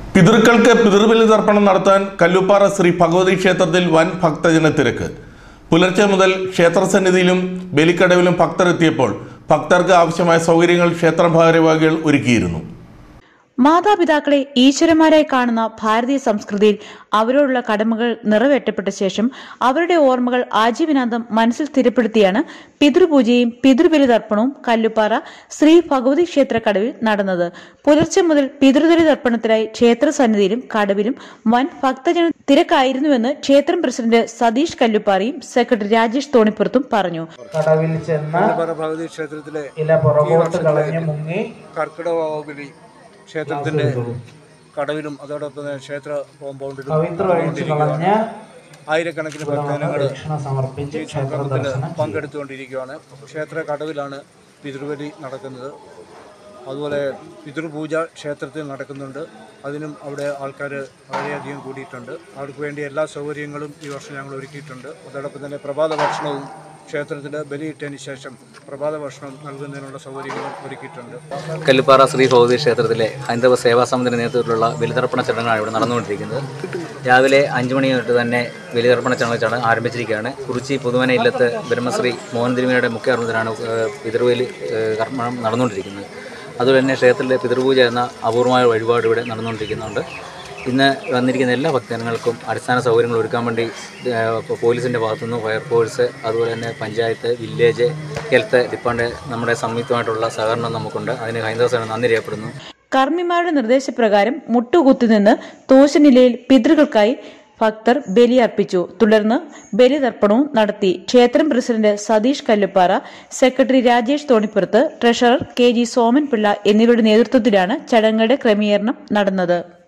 പിതൃക്കൾക്ക് പിതൃബലി തർപ്പണം നടത്താൻ കല്ലുപ്പാറ ശ്രീ ഭഗവതി ക്ഷേത്രത്തിൽ വൻ ഭക്തജന തിരക്ക്. പുലർച്ചെ മുതൽ ക്ഷേത്രസന്നിധിയിലും ബലിക്കടവിലും ഭക്തർ എത്തിയപ്പോൾ ഭക്തർക്ക് ആവശ്യമായ സൗകര്യങ്ങൾ ക്ഷേത്ര ഭാരവാഹികൾ ഒരുക്കിയിരുന്നു. മാതാപിതാക്കളെ ഈശ്വരന്മാരായി കാണുന്ന ഭാരതീയ സംസ്കൃതിയിൽ അവരോടുള്ള കടമകൾ നിറവേറ്റപ്പെട്ട ശേഷം അവരുടെ ഓർമ്മകൾ ആജീവനാന്തം മനസ്സിൽ സ്ഥിരപ്പെടുത്തിയാണ് പിതൃപൂജയും പിതൃബലി തർപ്പണവും കല്ലുപ്പാറ ശ്രീ ഭഗവതി ക്ഷേത്ര കടവിൽ നടന്നത്. പുലർച്ചെ മുതൽ പിതൃബലി തർപ്പണത്തിനായി ക്ഷേത്ര സന്നിധിയിലും കടവിലും വൻ ഭക്തജന തിരക്കായിരുന്നുവെന്ന് ക്ഷേത്രം പ്രസിഡന്റ് സതീഷ് കല്ലുപ്പാറയും സെക്രട്ടറി രാജേഷ് തോണിപ്പുറത്തും പറഞ്ഞു. കടവിൽ ചെന്ന് ഭഗവതി ക്ഷേത്രത്തിലെ ഇല പുറകോട്ട് കളഞ്ഞു മുങ്ങി കർക്കിടക ക്ഷേത്രത്തിന്റെ കടവിലും അതോടൊപ്പം ക്ഷേത്ര കോമ്പൗണ്ടിലും ആയിരക്കണക്കിന് ഭക്തജനങ്ങൾ ഈ സംഗമത്തിൽ പങ്കെടുത്തുകൊണ്ടിരിക്കുകയാണ്. ക്ഷേത്ര കടവിലാണ് പിതൃബലി നടക്കുന്നത്. അതുപോലെ പിതൃപൂജ ക്ഷേത്രത്തിൽ നടക്കുന്നുണ്ട്. അതിനും അവിടെ ആൾക്കാർ വളരെയധികം കൂടിയിട്ടുണ്ട്. അവർക്ക് വേണ്ടി എല്ലാ സൗകര്യങ്ങളും ഈ വർഷം ഞങ്ങൾ ഒരുക്കിയിട്ടുണ്ട്. അതോടൊപ്പം തന്നെ പ്രഭാത ഭക്ഷണവും ക്ഷേത്രത്തിൽ ബലിയിട്ടതിന് ശേഷം പ്രഭാത ഭക്ഷണം നൽകുന്നതിനുള്ള സൗകര്യങ്ങളും ഒരുക്കിയിട്ടുണ്ട്. കല്ലുപ്പാറ ശ്രീ ഭഗവതി ക്ഷേത്രത്തിലെ ഹൈന്ദവ സേവാ സമിതിയുടെ നേതൃത്വത്തിലുള്ള ബലിതർപ്പണ ചടങ്ങാണ് ഇവിടെ നടന്നുകൊണ്ടിരിക്കുന്നത്. രാവിലെ 5 മണി തൊട്ട് തന്നെ ബലിതർപ്പണ ചടങ്ങ് ആരംഭിച്ചിരിക്കുകയാണ്. കുറിച്ചി പുതുമന ഇല്ലത്ത് ബ്രഹ്മശ്രീ മോഹൻ തിരുമേനിയുടെ മുഖ്യ കാരണത്തിലാണ് പിതൃബലി കർമ്മം നടന്നുകൊണ്ടിരിക്കുന്നത്. അതുപോലെ തന്നെ ക്ഷേത്രത്തിലെ പിതൃപൂജ എന്ന അപൂർവമായ വഴിപാട് ഇവിടെ നടന്നുകൊണ്ടിരിക്കുന്നുണ്ട്. ഇന്ന് വന്നിരിക്കുന്ന എല്ലാ ഭക്തജനങ്ങൾക്കും അടിസ്ഥാന സൗകര്യങ്ങൾ ഒരുക്കാൻ വേണ്ടി പോലീസിൻ്റെ ഭാഗത്തുനിന്ന് ഫയർഫോഴ്സ്, അതുപോലെ തന്നെ പഞ്ചായത്ത്, വില്ലേജ്, ഹെൽത്ത് ഡിപ്പാർട്ട്മെൻറ്റ് നമ്മുടെ സംയുക്തമായിട്ടുള്ള സഹകരണം നമുക്കുണ്ട്. അതിന് ഹൈന്ദവ സേന നന്ദി രേഖപ്പെടുന്നു. കർമ്മിമാരുടെ നിർദ്ദേശപ്രകാരം മുട്ടുകുത്തിനിന്ന് തോശനിലയിൽ പിതൃകൾക്കായി ഭക്തർ ബലിയർപ്പിച്ചു. തുടർന്ന് ബലിതർപ്പണവും നടത്തി. ക്ഷേത്രം president Satheesh Kalluppara, secretary Rajesh Thonippurath, treasurer KG Soman Pillai എന്നിവരുടെ നേതൃത്വത്തിലാണ് ചടങ്ങുകളുടെ ക്രമീകരണം നടന്നത്.